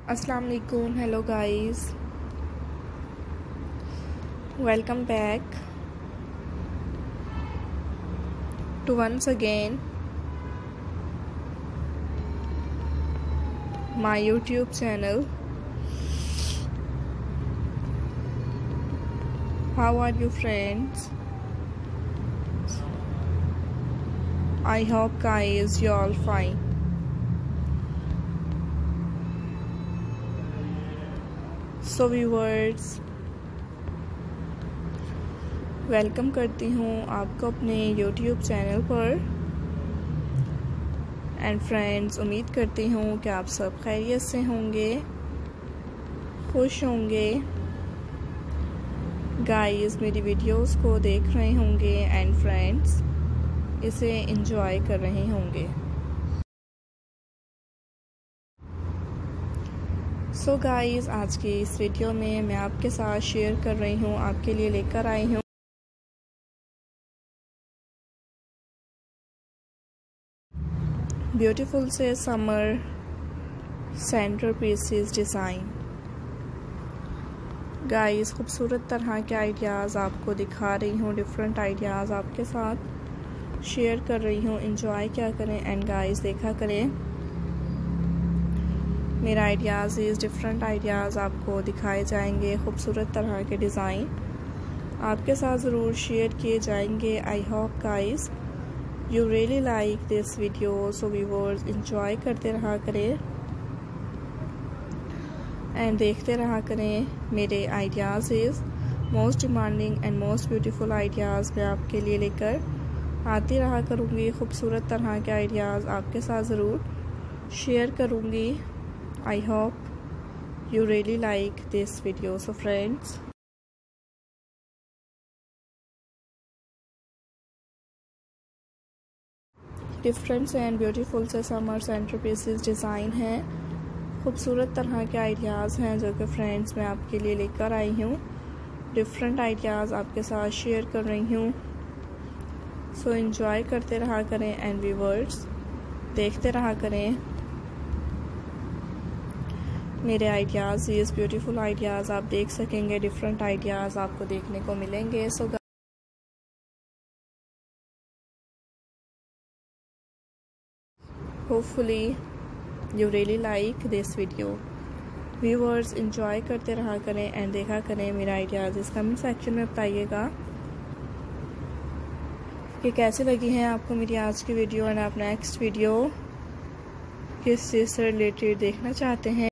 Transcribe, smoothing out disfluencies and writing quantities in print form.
अस्सलाम वालेकुम, hello guys, welcome back to once again my YouTube channel. How are you friends? I hope guys you all fine. So viewers, welcome करती हूँ आपको अपने YouTube channel पर। And friends, उम्मीद करती हूँ कि आप सब खैरियत से होंगे, खुश होंगे। गाइस, मेरी वीडियोस को देख रहे होंगे एंड फ्रेंड्स इसे एंजॉय कर रहे होंगे। सो गाइस, आज की इस वीडियो में मैं आपके साथ शेयर कर रही हूँ, आपके लिए लेकर आई हूँ ब्यूटीफुल से summer center pieces design. Guys, खूबसूरत तरह के आइडियाज़ आपको दिखा रही हूँ, डिफरेंट आइडियाज़ आपके साथ शेयर कर रही हूँ। एंजॉय क्या करें एंड गाइस देखा करें मेरा आइडियाज़ इस डिफरेंट आइडियाज़ आपको दिखाए जाएंगे। खूबसूरत तरह के डिज़ाइन आपके साथ ज़रूर शेयर किए जाएंगे। I hope guys you really like this video, so viewers enjoy करते रहा करें एंड देखते रहा करें मेरे ideas is most demanding and most beautiful ideas मैं आपके लिए लेकर आती रहा करूँगी। खूबसूरत तरह के आइडियाज़ आपके साथ ज़रूर शेयर करूँगी। I hope you really like this video. So friends, different and beautiful से समर सेंटर पीसेस डिज़ाइन हैं। खूबसूरत तरह के आइडियाज़ हैं जो कि फ्रेंड्स मैं आपके लिए लेकर आई हूँ। डिफरेंट आइडियाज़ आपके साथ शेयर कर रही हूँ। सो एंजॉय करते रहा करें एंड व्यूअर्स देखते रहा करें मेरे आइडियाज़। ये ब्यूटीफुल आइडियाज़ आप देख सकेंगे, डिफरेंट आइडियाज़ आपको देखने को मिलेंगे। So hopefully you really like this video. Viewers enjoy करते रहा करें एंड देखा करें मेरा आइडियाज़। इस कमेंट सेक्शन में बताइएगा कि कैसे लगी हैं आपको मेरी आज की वीडियो एंड आप नेक्स्ट वीडियो किस चीज़ से रिलेटेड देखना चाहते हैं।